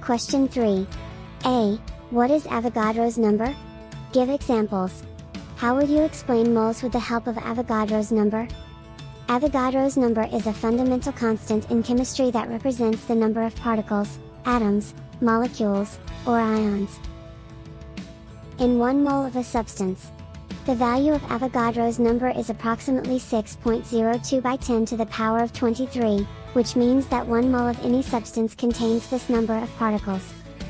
Question 3. A. What is Avogadro's number? Give examples. How would you explain moles with the help of Avogadro's number? Avogadro's number is a fundamental constant in chemistry that represents the number of particles, atoms, molecules, or ions in 1 mole of a substance. The value of Avogadro's number is approximately 6.02 by 10 to the power of 23, which means that 1 mole of any substance contains this number of particles.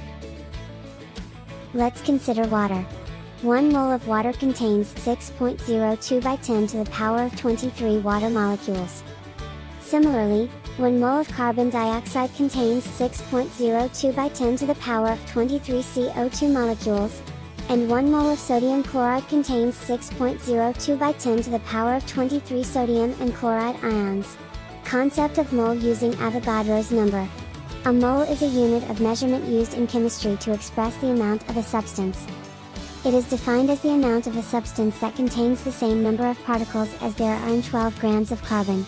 Let's consider water. 1 mole of water contains 6.02 by 10 to the power of 23 water molecules. Similarly, 1 mole of carbon dioxide contains 6.02 by 10 to the power of 23 CO2 molecules, and 1 mole of sodium chloride contains 6.02 by 10 to the power of 23 sodium and chloride ions. Concept of mole using Avogadro's number. A mole is a unit of measurement used in chemistry to express the amount of a substance. It is defined as the amount of a substance that contains the same number of particles as there are in 12 grams of carbon.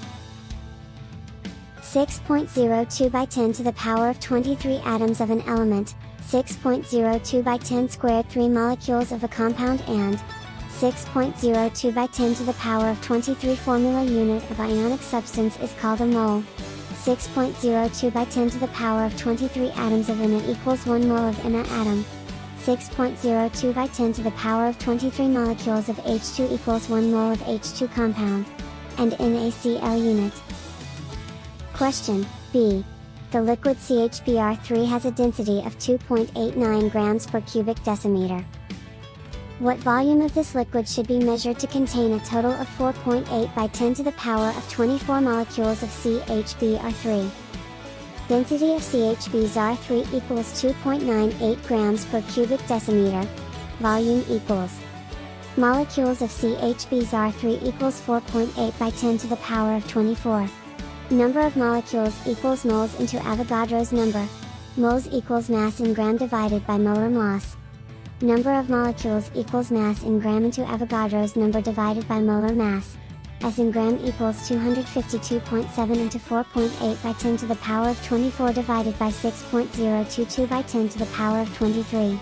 6.02 by 10 to the power of 23 atoms of an element, 6.02 by 10 squared 3 molecules of a compound, and 6.02 by 10 to the power of 23 formula unit of ionic substance is called a mole. 6.02 by 10 to the power of 23 atoms of Na equals 1 mole of Na atom. 6.02 by 10 to the power of 23 molecules of H2 equals 1 mole of H2 compound, and NaCl unit. Question B. The liquid CHBr3 has a density of 2.89 grams per cubic decimeter. What volume of this liquid should be measured to contain a total of 4.8 by 10 to the power of 24 molecules of CHBr3? Density of CHBr3 equals 2.98 grams per cubic decimeter. Volume equals molecules of CHBr3 equals 4.8 by 10 to the power of 24. Number of molecules equals moles into Avogadro's number. Moles equals mass in gram divided by molar mass. Number of molecules equals mass in gram into Avogadro's number divided by molar mass. S in gram equals 252.7 into 4.8 by 10 to the power of 24 divided by 6.022 by 10 to the power of 23.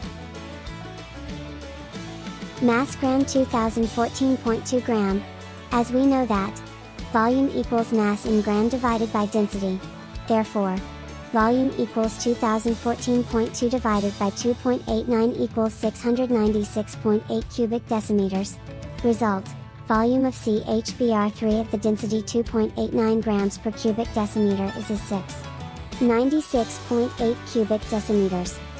Mass gram 2014.2 gram. As we know that volume equals mass in gram divided by density. Therefore, volume equals 2014.2 divided by 2.89 equals 696.8 cubic decimeters. Result: volume of CHBr3 at the density 2.89 grams per cubic decimeter is 96.8 cubic decimeters.